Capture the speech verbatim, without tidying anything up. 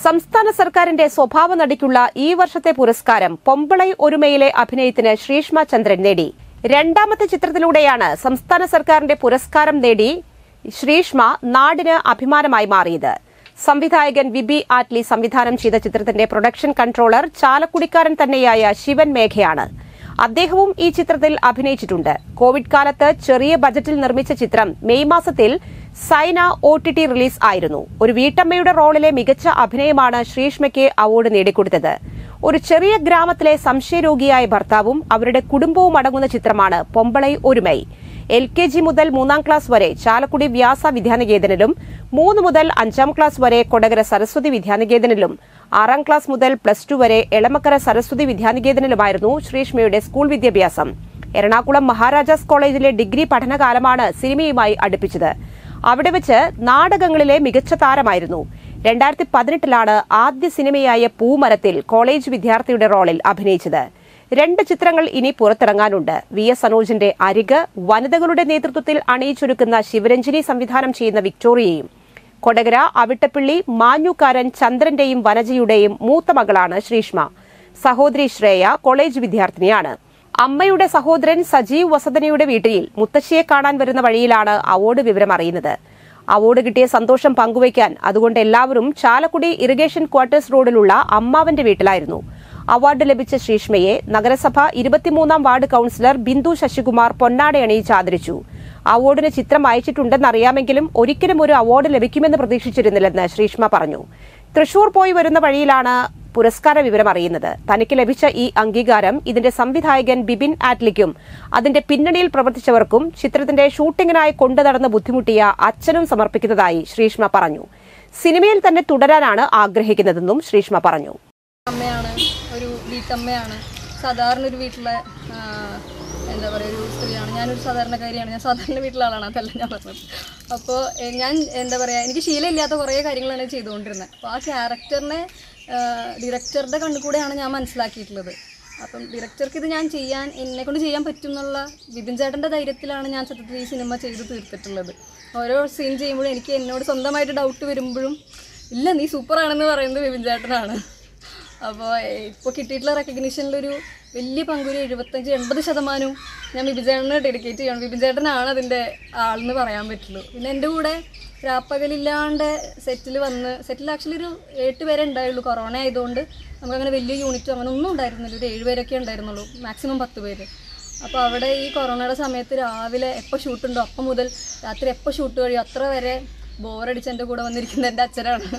സംസ്ഥാന സർക്കാരിന്റെ സ്വഭാവ നടിക്കുള്ള ഈ വർഷത്തെ പുരസ്കാരം പൊമ്പളൈ ഒരുമയിലെ അഭിനയത്തിന് ശ്രീഷ്മ ചന്ദ്രൻ നേടി. രണ്ടാമത്തെ ചിത്രത്തിലൂടെയാണ് സംസ്ഥാന സർക്കാരിന്റെ പുരസ്കാരം നേടി ശ്രീഷ്മ നാടിന് അഭിമാനമായി മാറിയത്. സംവിധായകൻ വിബി ആറ്റ്ലി സംവിധാനം ചെയ്ത ചിത്രത്തിന്റെ പ്രൊഡക്ഷൻ കൺട്രോളർ ചാലക്കുടിക്കാരൻ തന്നെയായ ശിവൻ മേഘയാണ്. അദ്ദേഹവും ഈ ചിത്രത്തിൽ അഭിനയിച്ചിട്ടുണ്ട്. കോവിഡ് കാലത്ത് ചെറിയ ബജറ്റിൽ നിർമ്മിച്ച ചിത്രം മെയ് മാസത്തിൽ Saina O T T release ആയിരുന്നു. ഒരു വീട്ടമ്മയുടെ റോളിലെ മികച്ച അഭിനയമാണ് ശ്രീഷ്മയ്ക്ക് അവാർഡ് നേടിക്കൊടുത്തത്. ഒരു ചെറിയ ഗ്രാമത്തിലെ സംശയരോഗിയായ ഭർത്താവും അവരുടെ കുടുംബവും അടങ്ങുന്ന ചിത്രമാണ് Pombalai Orumai. L K G മുതൽ മൂന്നാം ക്ലാസ് വരെ ചാലക്കുടി വ്യാസ വിദ്യാനികേതനിലും, മൂന്ന് മുതൽ അഞ്ചാം ക്ലാസ് വരെ കൊടകര സരസ്വതി വിദ്യാനികേതനിലും, ആറാം ക്ലാസ് മുതൽ പ്ലസ് ടു വരെ എളമക്കര സരസ്വതി വിദ്യാനികേതനിലുമായിരുന്നു ശ്രീഷ്മയുടെ സ്കൂൾ വിദ്യാഭ്യാസം. എറണാകുളം മഹാരാജാസ് കോളേജിലെ ഡിഗ്രി പഠനകാലമാണ് സിനിമയുമായി അടുപ്പിച്ചത്. അവിടെ വെച്ച് നാടകങ്ങളിലെ മികച്ച താരമായിരുന്നു. രണ്ടായിരത്തി പതിനെട്ടിലാണ് ആദ്യ സിനിമയായ പൂമരത്തിൽ കോളേജ് വിദ്യാർത്ഥിയുടെ റോളിൽ അഭിനയിച്ചത്. രണ്ട് ചിത്രങ്ങൾ ഇനി പുറത്തിറങ്ങാനുണ്ട്. വി എസ് സനോജിന്റെ അരിക്, വനിതകളുടെ നേതൃത്വത്തിൽ അണിയിച്ചൊരുക്കുന്ന ശിവരഞ്ജിനി സംവിധാനം ചെയ്യുന്ന വിക്ടോറിയയും, കൊടകര അവിട്ടപ്പിള്ളി മാഞ്ഞൂക്കാരൻ ചന്ദ്രന്റെയും വനജയുടെയും മൂത്ത മകളാണ് ശ്രീഷ്മ. സഹോദരി ശ്രേയ കോളേജ് വിദ്യാർത്ഥിനിയാണ്. അമ്മയുടെ സഹോദരൻ സജീവ് വസതനയുടെ വീട്ടിൽ മുത്തശ്ശിയെ കാണാൻ വരുന്ന വഴിയിലാണ് അവാർഡ് വിവരം അറിയുന്നത്. അവാർഡ് കിട്ടിയ സന്തോഷം പങ്കുവയ്ക്കാൻ അതുകൊണ്ട് എല്ലാവരും ചാലക്കുടി ഇറിഗേഷൻ ക്വാർട്ടേഴ്സ് റോഡിലുള്ള അമ്മാവന്റെ വീട്ടിലായിരുന്നു. അവാർഡ് ലഭിച്ച ശ്രീഷ്മയെ നഗരസഭ ഇരുപത്തിമൂന്നാം വാർഡ് കൌൺസിലർ ബിന്ദു ശശികുമാർ പൊന്നാടയണിയിച്ച് ആദരിച്ചു. അവാർഡിന് ചിത്രം അയച്ചിട്ടുണ്ടെന്നറിയാമെങ്കിലും ഒരിക്കലും ഒരു അവാർഡ് ലഭിക്കുമെന്ന് പ്രതീക്ഷിച്ചിരുന്നില്ലെന്ന് ശ്രീഷ്മ പറഞ്ഞു. തൃശൂർ പോയി വരുന്ന വഴിയിലാണ് പുരസ്കാര വിവരം അറിയുന്നത്. തനിക്ക് ലഭിച്ച ഈ അംഗീകാരം ഇതിന്റെ സംവിധായകൻ ബിബിൻ ആറ്റ്ലിക്കും അതിന്റെ പിന്നണിയിൽ പ്രവർത്തിച്ചവർക്കും ചിത്രത്തിന്റെ ഷൂട്ടിങ്ങിനായി കൊണ്ടുനടന്ന് ബുദ്ധിമുട്ടിയ അച്ഛനും സമർപ്പിക്കുന്നതായി ശ്രീഷ്മ പറഞ്ഞു. സിനിമയിൽ തന്നെ തുടരാനാണ് ആഗ്രഹിക്കുന്നതെന്നും ശ്രീഷ്മ പറഞ്ഞു. അമ്മയാണ്, ഒരു വീട്ടമ്മയാണ്. സാധാരണ ഒരു വീട്ടിലെ എന്താ പറയുക ഒരു സ്ത്രീയാണ്. ഞാനൊരു സാധാരണക്കാരിയാണ്. ഞാൻ സാധാരണ വീട്ടിലെ ആളാണ്, അതല്ല ഞാൻ പറഞ്ഞത്. അപ്പോൾ ഞാൻ എന്താ പറയുക, എനിക്ക് ശീലമില്ലാത്ത കുറേ കാര്യങ്ങളാണ് ചെയ്തുകൊണ്ടിരുന്നത്. അപ്പോൾ ആ ക്യാരക്ടറിനെ ഡയറക്ടറുടെ കണ്ണുകൂടെയാണ് ഞാൻ മനസ്സിലാക്കിയിട്ടുള്ളത്. അപ്പം ഡയറക്ടർക്ക് ഇത് ഞാൻ ചെയ്യാൻ എന്നെക്കൊണ്ട് ചെയ്യാൻ പറ്റും എന്നുള്ള വിപിൻ ചേട്ടൻ്റെ ധൈര്യത്തിലാണ് ഞാൻ സത്യത്തിൽ ഈ സിനിമ ചെയ്ത് തീർത്തിട്ടുള്ളത്. ഓരോ സീൻ ചെയ്യുമ്പോഴും എനിക്ക് എന്നോട് സ്വന്തമായിട്ട് ഡൗട്ട് വരുമ്പോഴും ഇല്ല നീ സൂപ്പറാണെന്ന് പറയുന്നത് വിപിൻ ചേട്ടനാണ്. അപ്പോൾ ഇപ്പോൾ കിട്ടിയിട്ടുള്ള റെക്കഗ്നീഷനിലൊരു വലിയ പങ്കൊരു എഴുപത്തഞ്ച് എൺപത് ശതമാനവും ഞാൻ വിപിൻ ചേട്ടനെ ഡെഡിക്കേറ്റ് ചെയ്യണം. വിപിൻ ചേട്ടനാണ് അതിൻ്റെ ആളെന്ന് പറയാൻ പറ്റുള്ളൂ. പിന്നെ എൻ്റെ കൂടെ രാപ്പകലില്ലാണ്ട് സെറ്റിൽ വന്ന് സെറ്റിൽ ആക്ച്വലി ഒരു എട്ട് പേരെ ഉണ്ടായുള്ളൂ. കൊറോണ ആയതുകൊണ്ട് നമുക്കങ്ങനെ വലിയ യൂണിറ്റും അങ്ങനെ ഒന്നും ഉണ്ടായിരുന്നില്ല. ഒരു ഏഴ് പേരൊക്കെ ഉണ്ടായിരുന്നുള്ളൂ, മാക്സിമം പത്ത് പേര്. അപ്പോൾ അവിടെ ഈ കൊറോണയുടെ സമയത്ത് രാവിലെ എപ്പോൾ ഷൂട്ടുണ്ടോ അപ്പം മുതൽ രാത്രി എപ്പോൾ ഷൂട്ട് കഴിയും അത്ര വരെ ബോറടിച്ച് എൻ്റെ കൂടെ വന്നിരിക്കുന്ന എൻ്റെ അച്ഛനാണ്.